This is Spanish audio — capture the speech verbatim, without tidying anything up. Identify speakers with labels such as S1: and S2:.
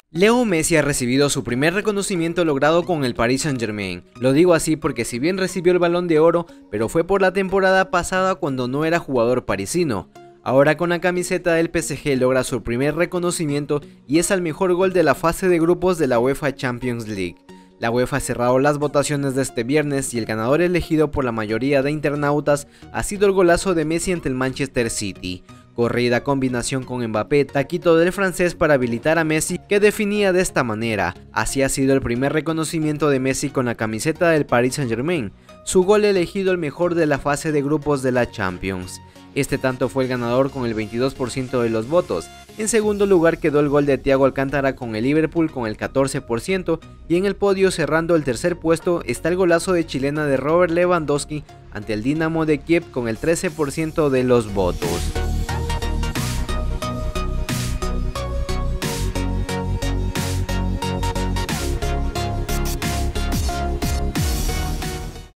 S1: Leo Messi ha recibido su primer reconocimiento logrado con el Paris Saint-Germain. Lo digo así porque si bien recibió el Balón de Oro, pero fue por la temporada pasada cuando no era jugador parisino. Ahora con la camiseta del P S G logra su primer reconocimiento y es al mejor gol de la fase de grupos de la UEFA Champions League. La UEFA ha cerrado las votaciones de este viernes y el ganador elegido por la mayoría de internautas ha sido el golazo de Messi ante el Manchester City. Corrida combinación con Mbappé, taquito del francés para habilitar a Messi, que definía de esta manera. Así ha sido el primer reconocimiento de Messi con la camiseta del Paris Saint-Germain, su gol elegido el mejor de la fase de grupos de la Champions. Este tanto fue el ganador con el veintidós por ciento de los votos. En segundo lugar quedó el gol de Thiago Alcántara con el Liverpool con el catorce por ciento y en el podio cerrando el tercer puesto está el golazo de chilena de Robert Lewandowski ante el Dinamo de Kiev con el trece por ciento de los votos.